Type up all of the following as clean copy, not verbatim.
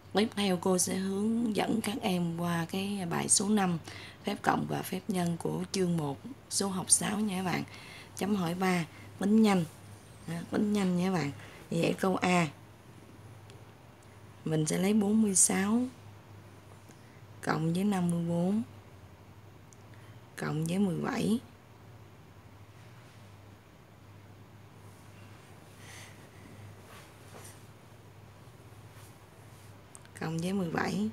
Tiếp theo cô sẽ hướng dẫn các em qua cái bài số 5 phép cộng và phép nhân của chương 1 số học 6 nha các bạn. Chấm hỏi 3 tính nhanh. Tính nhanh nha các bạn. Vậy câu A mình sẽ lấy 46 cộng với 54 cộng với 17 cộng với 17.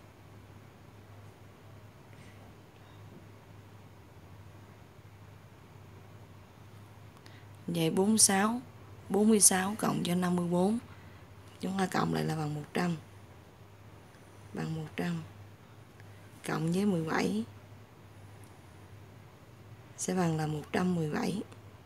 Vậy 46 cộng cho 54 chúng ta cộng lại là bằng 100. Bằng 100 cộng với 17 sẽ bằng là 117.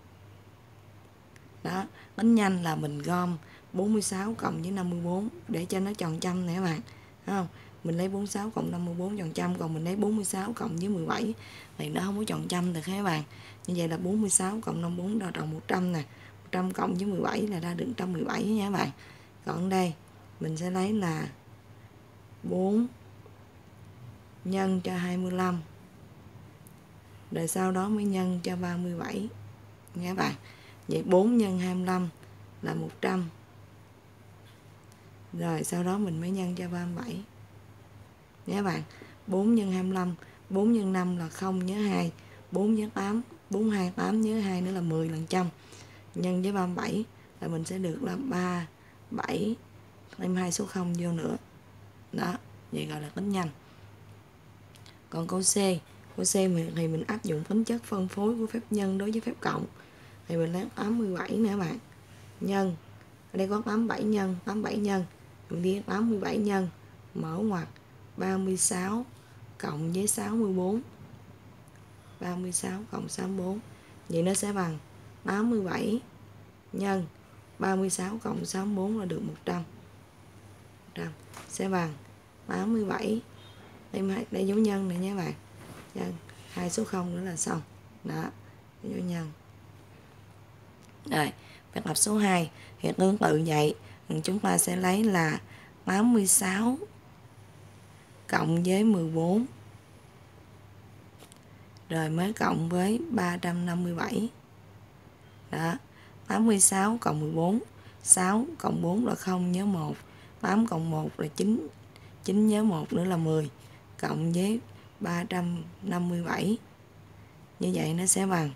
Đó, tính nhanh là mình gom 46 cộng với 54 để cho nó tròn trăm nè các bạn. Thấy không? Mình lấy 46 cộng 54 tròn trăm, còn mình lấy 46 cộng với 17 thì nó không có tròn trăm được các bạn. Như vậy là 46 cộng 54 ra tròn 100 nè. 100 cộng với 17 là ra được 117 nha các bạn. Còn đây mình sẽ lấy là 4 nhân cho 25. Rồi sau đó mới nhân cho 37 nha các bạn. Vậy 4 nhân 25 là 100. Rồi sau đó mình mới nhân cho 37 nha các bạn. 4 nhân 25, 4 nhân 5 là 0 nhớ 2, 4 nhớ 8, 4 2 8 nhớ 2 nữa là 10 lần trăm. Nhân với 37 là mình sẽ được là 37 thêm 2 số 0 vô nữa. Đó, vậy gọi là tính nhanh. Còn câu C thì mình áp dụng tính chất phân phối của phép nhân đối với phép cộng. Thì mình lấy 87 nè các bạn. Nhân, ở đây có 87 nhân, mình đi 87 nhân, mở ngoặc 36 cộng với 64. 36 cộng 64. Vậy nó sẽ bằng 87 nhân 36 cộng 64 là được 100. 100 sẽ bằng 87. Đây dấu nhân này nha các bạn. Nhân 2 số 0 nữa là xong. Đó, dấu nhân. Rồi, phép lập số 2 thì tương tự vậy, chúng ta sẽ lấy là 86 cộng với 14 rồi mới cộng với 357. Đó, 86 cộng 14, 6 cộng 4 là 0 nhớ 1, 8 cộng 1 là 9, 9 nhớ 1 nữa là 10, cộng với 357. Như vậy nó sẽ bằng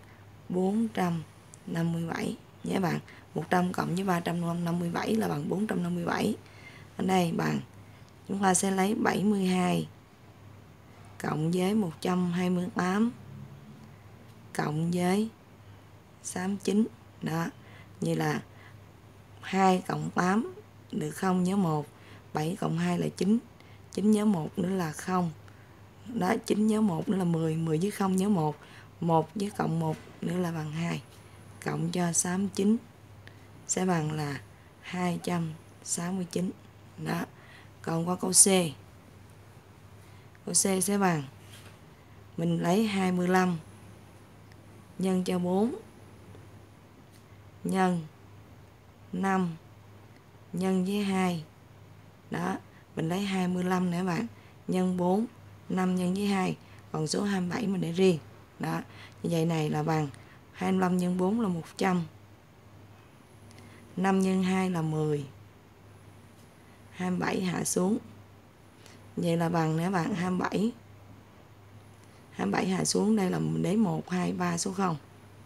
457 nhé bạn. 100 cộng với 357 là bằng 457. Ở đây bằng chúng ta sẽ lấy 72 cộng với 128 cộng với 69. Đó, như là 2 cộng 8 được 0 nhớ 1, 7 cộng 2 là 9, 9 nhớ 1 nữa là 0. Đó, 9 nhớ 1 nữa là 10, 10 với 0 nhớ 1, 1 với cộng 1 nữa là bằng 2. Cộng cho 69 sẽ bằng là 269. Đó. Còn qua câu C. Câu C sẽ bằng mình lấy 25 nhân cho 4 nhân 5 nhân với 2. Đó, mình lấy 25 nè các bạn, nhân 4, 5 nhân với 2, còn số 27 mình để riêng. Đó, như vậy này là bằng 25 nhân 4 là 100. 5 nhân 2 là 10. 27 hạ xuống. Vậy là bằng nè bạn 27. 27 hạ xuống đây là mình để 1, 2, 3 số 0.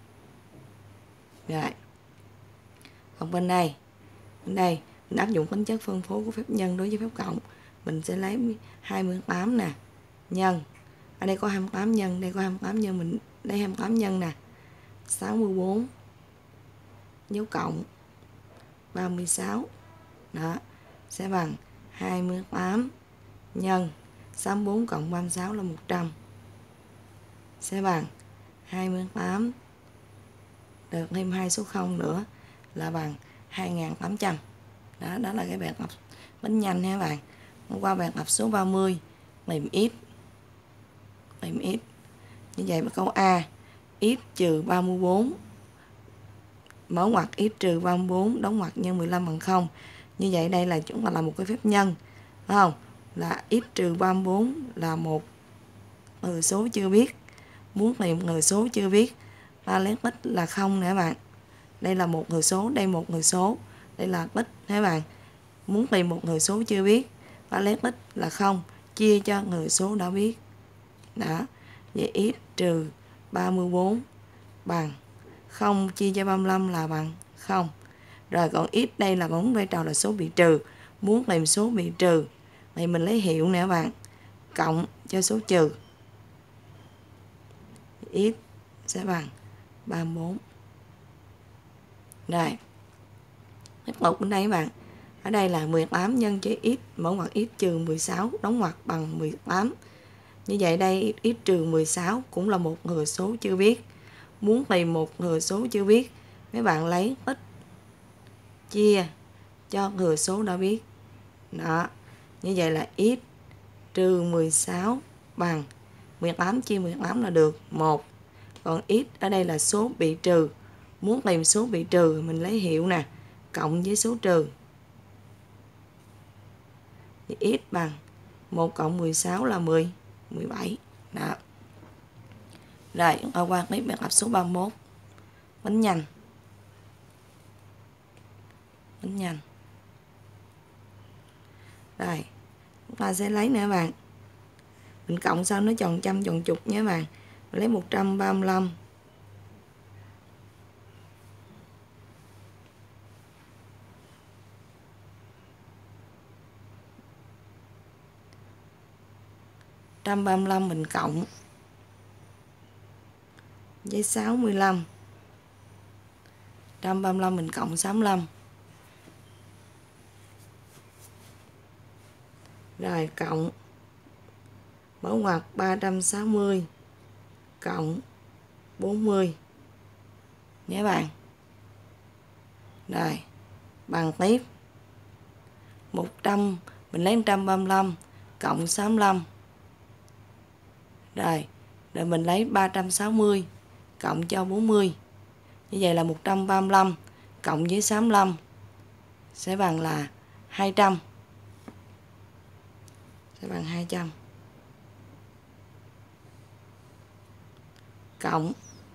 Rồi. Còn bên đây mình áp dụng tính chất phân phối của phép nhân đối với phép cộng. Mình sẽ lấy 28 nè, nhân. Ở đây có 28 nhân, đây có 28 nhân, mình lấy 28 nhân nè. 64 dấu cộng 36. Đó, sẽ bằng 28 nhân 64 cộng 36 là 100. Sẽ bằng 28 được thêm 2 số 0 nữa là bằng 2800. Đó, đó là cái bài tập tính nhanh nha các bạn. Qua bài tập số 30 tìm x. Tìm x. Như vậy câu A, x trừ 34 mở ngoặc x trừ 34 đóng ngoặc nhân 15 bằng 0. Như vậy đây là chúng ta là một cái phép nhân, phải không? là x trừ 34 là một thừa số chưa biết. Muốn tìm thừa số chưa biết, ta lấy x là 0 nè các bạn. Đây là một thừa số, đây một thừa số, đây là x các bạn. Muốn tìm một thừa số chưa biết, ta lấy x là 0, chia cho thừa số đã biết. Đó, vậy x trừ 34 bằng 0 chia cho 35 là bằng 0. Rồi còn x đây là vẫn vai trò là số bị trừ. Muốn tìm số bị trừ thì mình lấy hiệu nè các bạn, cộng cho số trừ. X sẽ bằng 34. Rồi, tiếp tục bên đây các bạn. Ở đây là 18 nhân cho x, mẫu ngoặc x trừ 16 đóng ngoặc bằng 18. Như vậy đây x trừ 16 cũng là một thừa số chưa biết. Muốn tìm một thừa số chưa biết, mấy bạn lấy x chia cho thừa số đã biết. Đó, như vậy là x trừ 16 bằng 18 chia 18 là được 1. Còn x ở đây là số bị trừ. Muốn tìm số bị trừ mình lấy hiệu nè, cộng với số trừ. Thì x bằng 1 cộng 16 là 17. Đó. Rồi, chúng ta qua tiếp bài tập số 31. Bánh nhanh. Bánh nhanh. Rồi, chúng ta sẽ lấy nè các bạn. Mình cộng sao nó tròn trăm tròn chục nhé các bạn. Mình lấy 135. Mình cộng với 65. 135 mình cộng 65. Rồi cộng mở ngoặc 360 cộng 40 nhé bạn. Rồi bằng tiếp 100 mình lấy 135 cộng 65. Rồi mình lấy 360 cộng cho 40. Như vậy là 135 cộng với 65 sẽ bằng là 200. Sẽ bằng 200. Cộng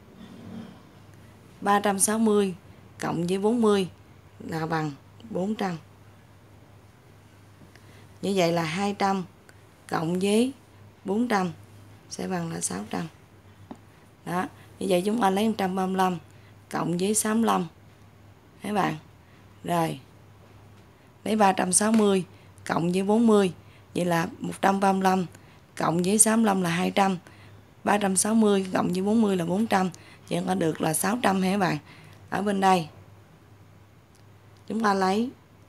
360 cộng với 40 là bằng 400. Như vậy là 200 cộng với 400 sẽ bằng là 600. Đó, như vậy chúng ta lấy 135 cộng với 65 các bạn. Rồi lấy 360 cộng với 40, vậy là 135 cộng với 65 là 200. 360 cộng với 40 là 400. Vậy chúng ta được là 600 hả các bạn. Ở bên đây chúng ta lấy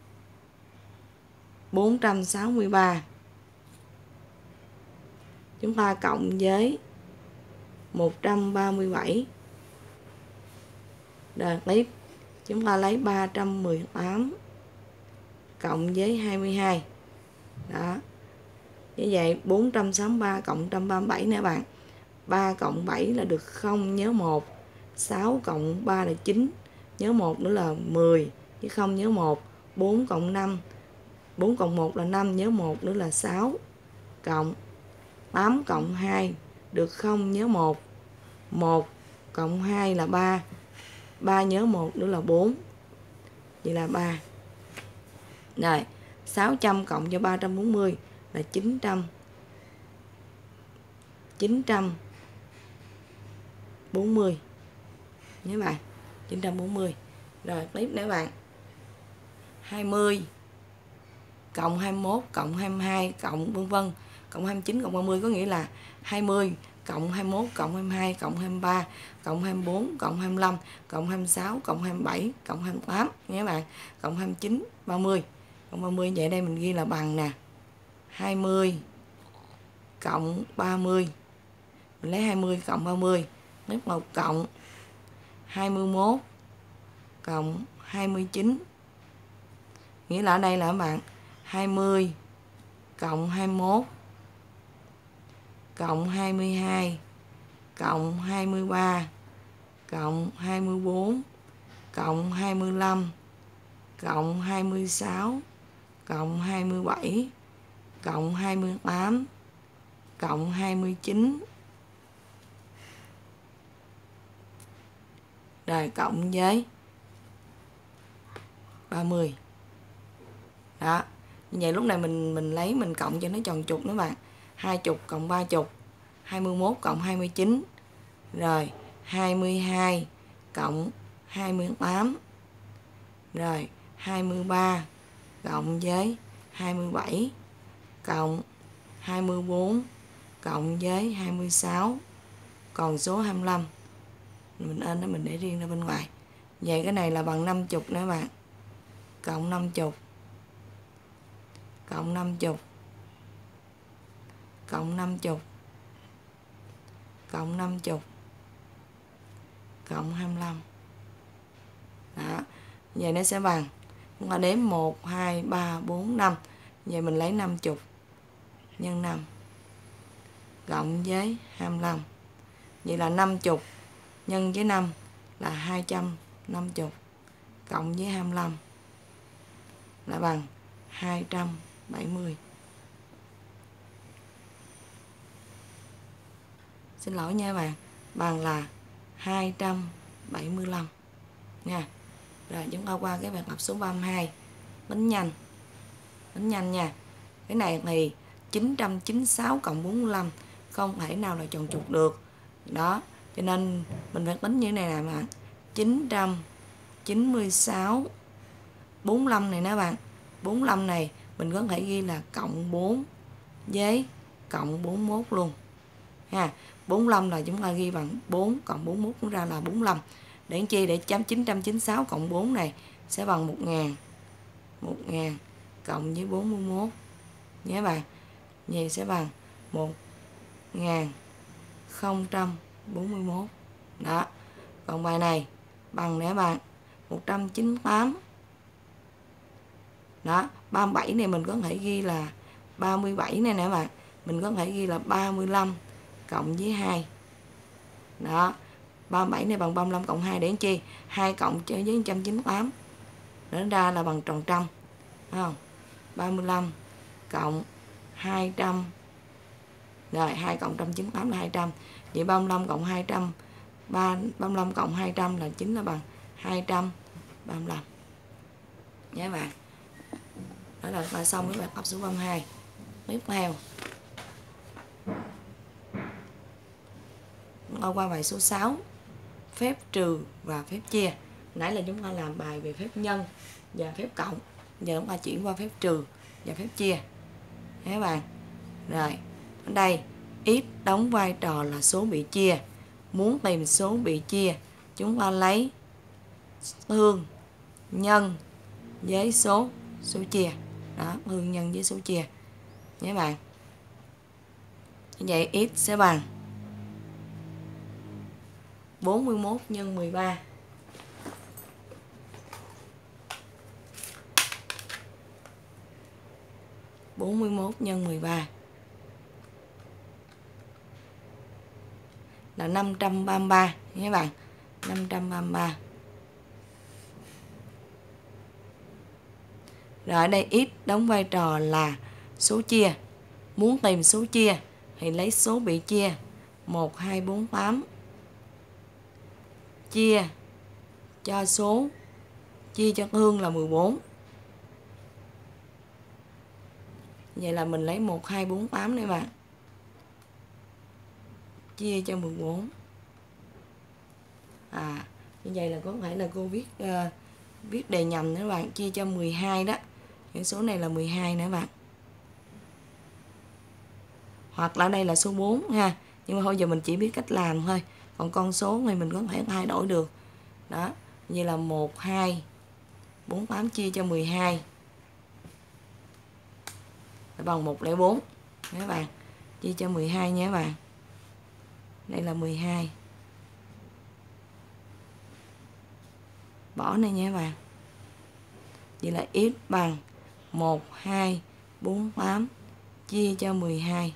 463. Chúng ta cộng với 137. Rồi tiếp chúng ta lấy 318 cộng với 22. Đó. Như vậy 463 cộng 137 nè bạn. 3 cộng 7 là được 0, nhớ 1. 6 cộng 3 là 9, nhớ 1 nữa là 10, chứ không nhớ 1. 4 cộng 5, 4 cộng 1 là 5, nhớ 1 nữa là 6. Cộng 8 cộng 2 được 0, nhớ 1. 1 cộng 2 là 3. 3 nhớ 1 nữa là 4. Vậy là 3. Rồi, 600 cộng cho 340 là 900. 940 nhé bạn. 940. Rồi tiếp nữa bạn. 20 cộng 21 cộng 22 cộng vân vân cộng 29 cộng 30 có nghĩa là 20 cộng 21 cộng 22 cộng 23 cộng 24 cộng 25 cộng 26 cộng 27 cộng 28 nhé bạn. Cộng 29 30. Cộng 30 vậy đây mình ghi là bằng nè. 20 cộng 30. Mình lấy 20 cộng 30. Tiếp một cộng 21 cộng 29. Nghĩa là ở đây là các bạn 20 cộng 21 cộng 22 cộng 23 cộng 24 cộng 25 cộng 26 cộng 27 cộng 28 cộng 29 rồi cộng với 30. Đó. Như vậy lúc này mình lấy mình cộng cho nó tròn trục nữa bạn. 20 cộng 30, 21 cộng 29 rồi 22 cộng 28 rồi 23 cộng với 27 cộng 24 cộng với 26 còn số 25. Mình ên nó mình để riêng ra bên ngoài. Vậy cái này là bằng 50 nữa bạn. Cộng 50 cộng 50 cộng 50 cộng 50 cộng 25. Đó. Vậy nó sẽ bằng, chúng ta đếm 1 2 3 4 5. Vậy mình lấy 50 nhân 5 cộng với 25. Vậy là 50 nhân với 5 là 250 cộng với 25 là bằng 270. Xin lỗi nha bạn, bằng là 275 nha. Rồi chúng ta qua cái bài tập số 32, tính nhanh nha. Cái này thì 996 cộng 45 không thể nào là tròn trục được. Đó, cho nên mình phải tính như thế này nè bạn. 996 45 này nè bạn. 45 này mình có thể ghi là cộng 4 với cộng 41 luôn. Ha, 45 là chúng ta ghi bằng 4 cộng 41 cũng ra là 45. Để chi để chấm 996 cộng 4 này sẽ bằng 1000. 1000 cộng với 41 nhé bạn. Vậy sẽ bằng 1041. Đó. Còn bài này bằng nè bạn 198. Đó, 37 này mình có thể ghi là 37 này nè bạn. Mình có thể ghi là 35 cộng với 2. Đó. 37 này bằng 35 cộng 2 để chi? 2 cộng với 198. Nó ra là bằng tròn trăm. Đúng không? 35 cộng 200. Rồi 2 cộng 198 là 200. Vậy 35 cộng 200, 35 cộng 200 là chính là bằng 235. Nhé bạn. Đó là bài xong với bài tập số 32. Tiếp theo qua bài số 6, phép trừ và phép chia. Nãy là chúng ta làm bài về phép nhân và phép cộng. Giờ chúng ta chuyển qua phép trừ và phép chia. Các bạn. Rồi, ở đây x đóng vai trò là số bị chia. Muốn tìm số bị chia, chúng ta lấy hương nhân với số chia. Đó, hương nhân với số chia. Nhé bạn. Như vậy x sẽ bằng 41 nhân 13. Nhân 13 là 533 nhé bạn. 533. Rồi ở đây x đóng vai trò là số chia. Muốn tìm số chia thì lấy số bị chia 1 2 4 8 chia cho số chia cho hương là 14. Vậy là mình lấy 1 2 4 8 này bạn. Chia cho 14. Như vậy là có thể là cô viết đề nhầm nữa bạn, chia cho 12 đó. Cái số này là 12 nữa bạn. Hoặc là đây là số 4 ha. Nhưng mà thôi giờ mình chỉ biết cách làm thôi. Còn con số này mình có thể thay đổi được. Đó, như là 1 2 4 8 chia cho 12 là bằng 104 nha các bạn. Chia cho 12 nha các bạn. Đây là 12. Bỏ này nha các bạn. Vậy là x bằng 1 2 4 8 chia cho 12.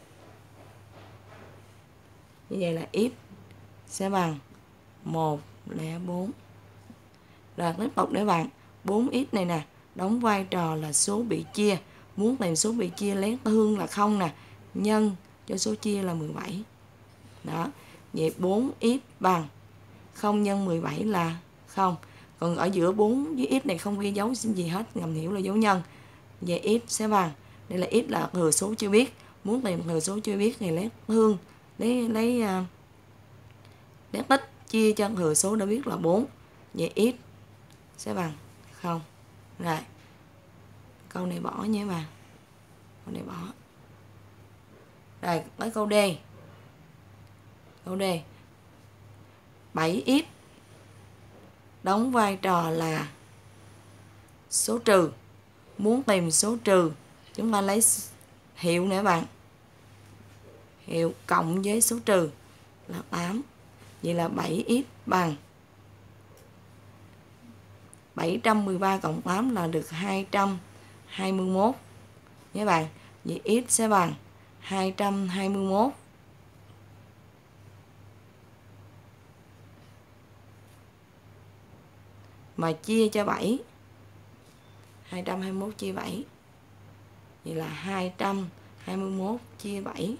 Như vậy là x sẽ bằng 104. Rồi tiếp tục để bạn, 4x này nè, đóng vai trò là số bị chia. Muốn tìm số bị chia lén thương là 0 nè, nhân cho số chia là 17. Đó, vậy 4x bằng 0 nhân 17 là 0. Còn ở giữa 4 với x này không ghi dấu gì hết, ngầm hiểu là dấu nhân. Vậy x sẽ bằng, đây là x là thừa số chưa biết. Muốn tìm thừa số chưa biết thì lấy thương, lấy tích chia cho thừa số đã biết là 4. Vậy x sẽ bằng 0. Rồi, câu này bỏ nhé bạn. Câu này bỏ. Rồi, tới câu D. Câu D. 7x đóng vai trò là số trừ. Muốn tìm số trừ, chúng ta lấy hiệu nè bạn. Hiệu cộng với số trừ là 8. Vậy là 7x bằng 713 cộng 8 là được 221 nhé bạn. Vậy x sẽ bằng 221 mà chia cho 7. 221 chia 7. Vậy là 221 chia 7.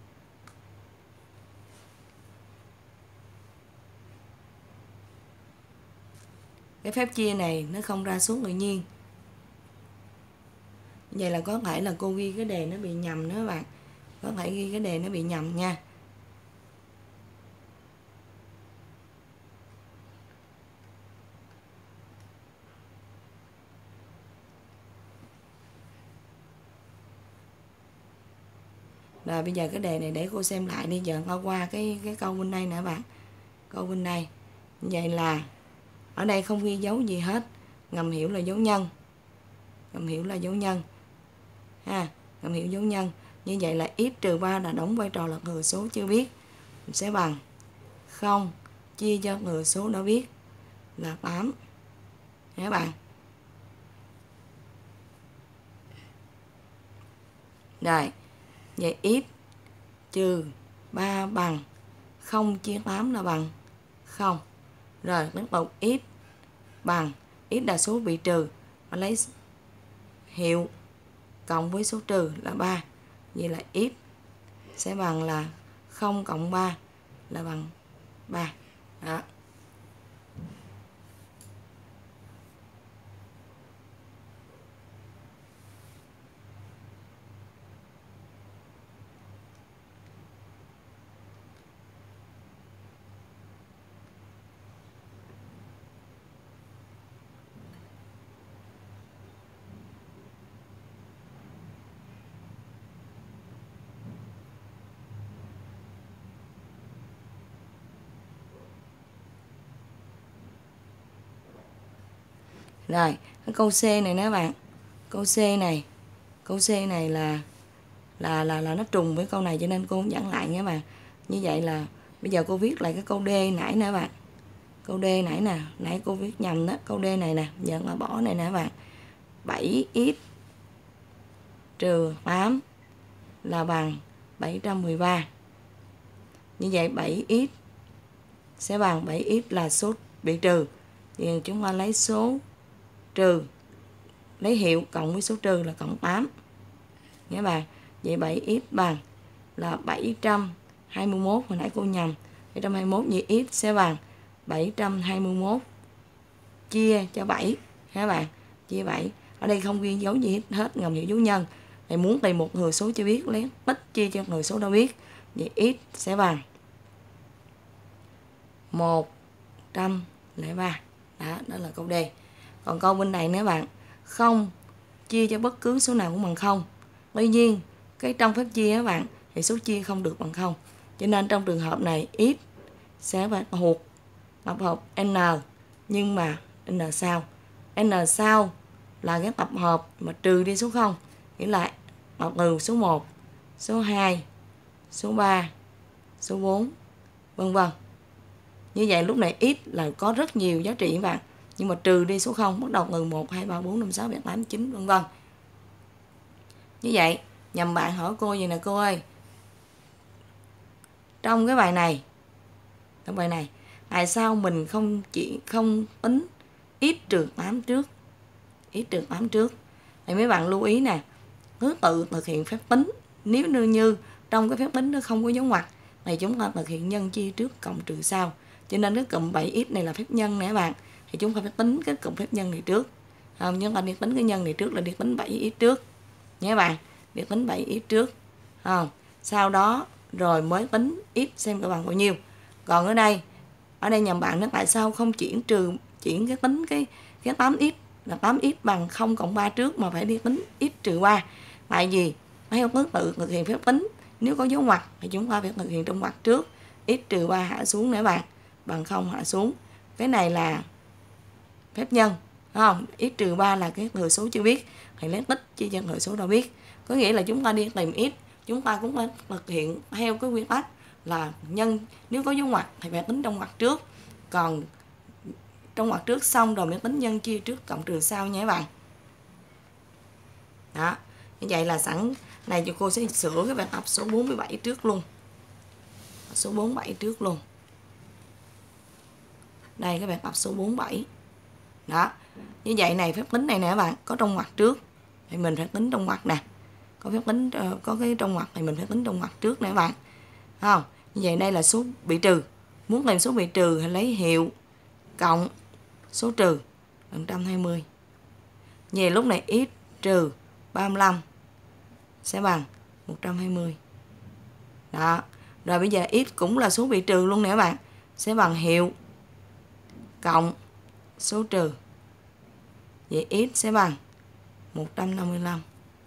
Cái phép chia này nó không ra số tự nhiên. Vậy là có thể là cô ghi cái đề nó bị nhầm nữa các bạn. Có thể ghi cái đề nó bị nhầm nha. Rồi bây giờ cái đề này để cô xem lại đi, giờ qua cái câu bên đây nè các bạn. Câu bên đây. Vậy là ở đây không ghi dấu gì hết, ngầm hiểu là dấu nhân. Ngầm hiểu là dấu nhân. Ha, ngầm hiểu dấu nhân. Như vậy là x trừ 3 là đóng vai trò là thừa số chưa biết. Mình sẽ bằng 0 chia cho thừa số đã biết là 8. Các bạn. Rồi, vậy x trừ 3 bằng 0 chia 8 là bằng 0. Rồi, tiếp tục x bằng, x là số bị trừ, mà lấy hiệu cộng với số trừ là 3. Vậy là x sẽ bằng là 0 cộng 3 là bằng 3. Đó. Rồi, cái câu C này nè bạn. Câu C này, câu C này là nó trùng với câu này cho nên cô dẫn lại nha bạn. Như vậy là bây giờ cô viết lại cái câu D nãy nè bạn. Câu D nãy nè, nãy cô viết nhầm đó, câu D này nè, giờ là bỏ này nè bạn. 7x trừ 8 là bằng 713. Như vậy 7x sẽ bằng 7x là số bị trừ. Thì chúng ta lấy số trừ, lấy hiệu cộng với số trừ là cộng 8. Nhớ bạn. Vậy 7x bằng là 721, hồi nãy cô nhầm. 721 vậy x sẽ bằng 721 chia cho 7 các bạn. Chia 7. Ở đây không ghi dấu gì hết, ngầm hiểu dấu nhân. Thì muốn tìm một thừa số chưa biết, lấy tích chia cho thừa số đã biết. Vậy x sẽ bằng 103. Đó là câu D. Còn câu bên này nữa bạn, không chia cho bất cứ số nào cũng bằng 0. Tuy nhiên, cái trong phép chia các bạn thì số chia không được bằng 0. Cho nên trong trường hợp này x sẽ phải thuộc tập hợp n, nhưng mà n sau. N sau là cái tập hợp mà trừ đi số 0, nghĩa là trừ số 1, số 2, số 3, số 4, vân vân. Như vậy lúc này x là có rất nhiều giá trị các bạn, nhưng mà trừ đi số 0 bắt đầu từ 1, 2, 3, 4, 5, 6, 7, 8, 9 vân vân. Như vậy, nhằm bạn hỏi cô vậy nè cô ơi. Trong cái bài này, tại sao mình không tính x trừ 8 trước? X trừ 8 trước. Thì mấy bạn lưu ý nè, thứ tự thực hiện phép tính. Nếu như trong cái phép tính nó không có dấu ngoặc thì chúng ta thực hiện nhân chia trước cộng trừ sau. Cho nên cái cụm 7x này là phép nhân nè các bạn. Thì chúng ta phải tính cái cụm phép nhân này trước. Chúng ta đi tính cái nhân này trước là đi tính 7x trước. Nhé các bạn, đi tính 7x trước. Sau đó rồi mới tính x xem các bằng bao nhiêu. Còn ở đây nhầm bạn nó tại sao không chuyển cái tính cái 8x là 8x bằng 0 cộng 3 trước mà phải đi tính x trừ 3. Tại vì theo thứ tự thực hiện phép tính, nếu có dấu ngoặc thì chúng ta phải thực hiện trong ngoặc trước, x trừ 3 hạ xuống nữa bạn, bằng 0 hạ xuống. Cái này là phép nhân, không? X trừ 3 là cái thừa số chưa biết thì lấy tích chia cho thừa số đã biết. Có nghĩa là chúng ta đi tìm x, chúng ta cũng phải thực hiện theo cái quy tắc là nhân, nếu có dấu ngoặc thì phải tính trong ngoặc trước, còn trong ngoặc trước xong rồi mới tính nhân chia trước cộng trừ sau nha các bạn. Đó, như vậy là sẵn này cho cô sẽ sửa cái bài tập số 47 trước luôn. Số 47 trước luôn. Đây cái bài tập số 47. Đó. Như vậy này phép tính này nè các bạn, có trong ngoặc trước thì mình phải tính trong ngoặc nè. Có phép tính có cái trong ngoặc thì mình phải tính trong ngoặc trước nè các bạn. Không? Như vậy đây là số bị trừ. Muốn tìm số bị trừ thì lấy hiệu cộng số trừ 120. Về lúc này x trừ 35 sẽ bằng 120. Đó. Rồi bây giờ x cũng là số bị trừ luôn nè các bạn. Sẽ bằng hiệu cộng số trừ. Vậy x sẽ bằng 155.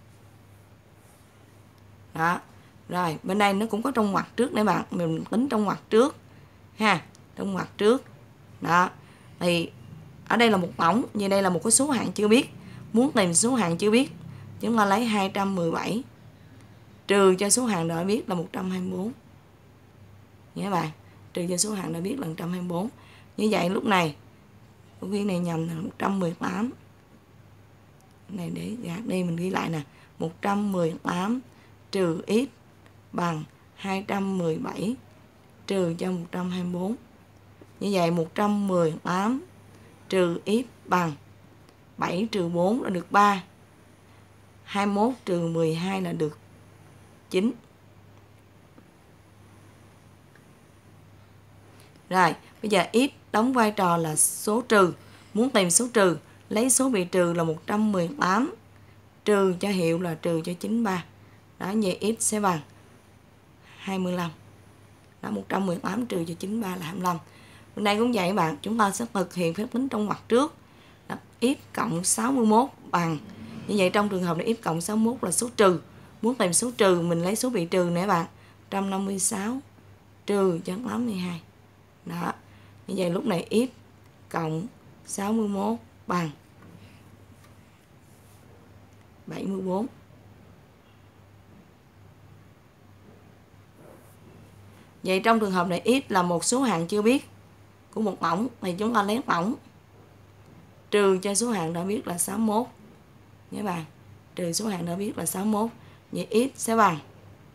Đó. Rồi bên đây nó cũng có trong ngoặc trước nè bạn. Mình tính trong ngoặc trước ha. Trong ngoặc trước. Đó. Thì ở đây là một tổng, như đây là một cái số hạng chưa biết. Muốn tìm số hạng chưa biết, chúng ta lấy 217 trừ cho số hạng đã biết là 124. Nhớ các bạn, trừ cho số hạng đã biết là 124. Như vậy lúc này câu viên này nhầm là 118. Này để gạt đi mình ghi lại nè, 118 trừ x bằng 217 trừ cho 124. Như vậy 118 trừ x bằng 7 trừ 4 là được 3. 21 trừ 12 là được 9. Rồi, bây giờ x đóng vai trò là số trừ. Muốn tìm số trừ, lấy số bị trừ là 118 trừ cho hiệu là trừ cho 93. Đó, vậy x sẽ bằng 25. Đó, 118 trừ cho 93 là 25. Bên đây cũng vậy bạn, chúng ta sẽ thực hiện phép tính trong ngoặc trước. Đó, x cộng 61 bằng, như vậy trong trường hợp này x cộng 61 là số trừ. Muốn tìm số trừ mình lấy số bị trừ nè bạn, 156 trừ cho 82. Đó, như vậy lúc này x cộng 61 bằng 74. Vậy trong trường hợp này x là một số hạng chưa biết của một tổng thì chúng ta lấy tổng trừ cho số hạng đã biết là 61. Nhớ bạn, trừ số hạng đã biết là 61. Vậy x sẽ bằng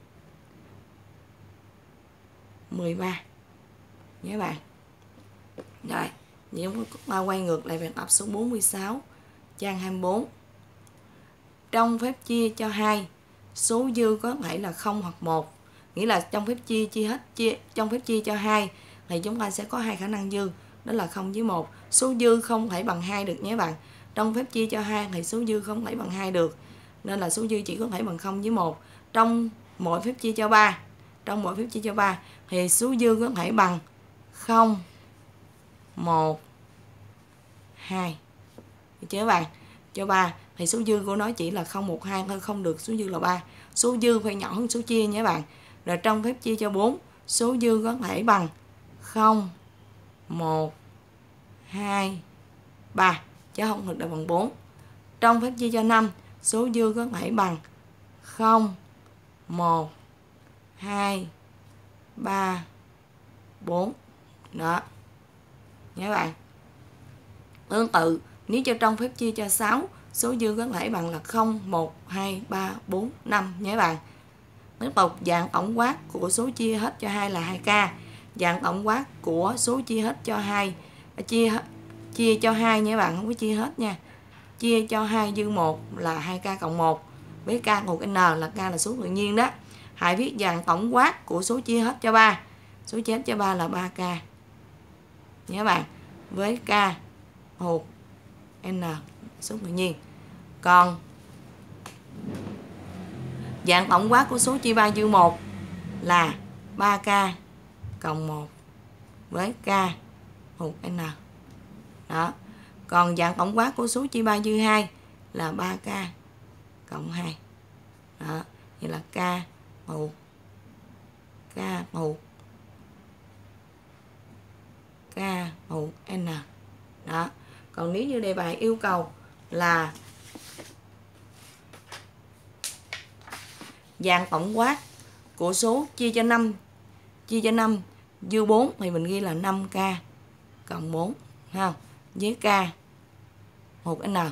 13. Nhớ bạn. Rồi, vậy chúng ta quay ngược lại bài tập số 46, trang 24. Trong phép chia cho 2, số dư có thể là 0 hoặc 1. Nghĩa là trong phép trong phép chia cho 2 thì chúng ta sẽ có hai khả năng dư, đó là 0 với 1. Số dư không thể bằng 2 được nhé bạn. Trong phép chia cho 2 thì số dư không thể bằng 2 được. Nên là số dư chỉ có thể bằng 0 với 1. Trong mỗi phép chia cho 3, thì số dư có thể bằng 0, 1, 2. Được chưa các bạn? Cho 3 thì số dư của nó chỉ là 0, 1, 2 thôi, không được số dư là 3. Số dư phải nhỏ hơn số chia nhé bạn. Rồi trong phép chia cho 4, số dư có thể bằng 0, 1, 2, 3, chứ không được bằng 4. Trong phép chia cho 5, số dư có thể bằng 0, 1, 2, 3, 4. Đó. Nhớ bạn. Tương tự, nếu cho trong phép chia cho 6, số dư có thể bằng là 0, 1, 2, 3, 4, 5 nhé bạn. Tiếp tục, dạng tổng quát của số chia hết cho 2 là 2k. Dạng tổng quát của số chia hết cho 2 chia cho 2 nha bạn, không có chia hết nha. Chia cho 2 dư 1 là 2k cộng 1. với k thuộc n là k là số tự nhiên đó. Hãy viết dạng tổng quát của số chia hết cho 3. Số chia hết cho 3 là 3k. Nhớ bạn, với k thuộc n số tự nhiên. Còn dạng tổng quát của số chia 3 dư 1 là 3k cộng 1 với k thuộc n. Đó. Còn dạng tổng quát của số chia 3 dư 2 là 3k cộng 2. Đó. Vậy là k thuộc n. Đó. Còn nếu như đề bài yêu cầu là dạng tổng quát của số chia cho 5 dư 4 thì mình ghi là 5k cộng 4 ha, với k thuộc n.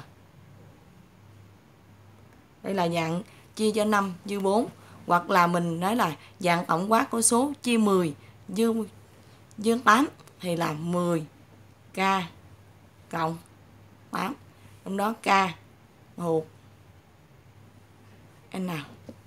Đây là dạng chia cho 5 dư 4, hoặc là mình nói là dạng tổng quát của số chia 10 dư 8 thì là 10k cộng 8. Trong đó k thuộc n.